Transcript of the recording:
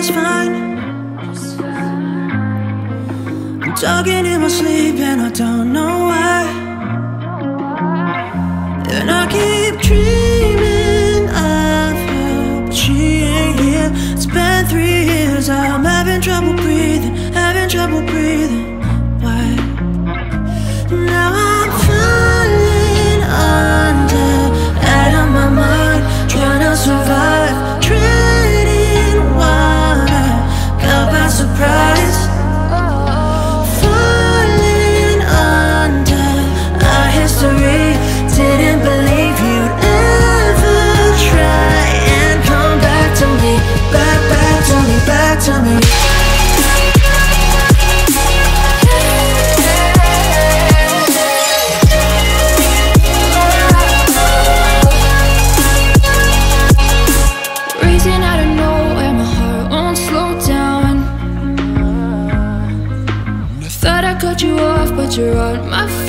just fine. I'm talking in my sleep and I don't know why. And I keep dreaming of her, but she ain't here. It's been 3 years, I'm having trouble breathing, having trouble breathing. Why? Now I'm falling under, out of my mind, trying to survive, treading water, caught by surprise. Falling under our history, didn't believe you'd ever try and come back to me, back to me, back to me. Racing out of nowhere, my heart won't slow down. I thought I cut you off, but you're on my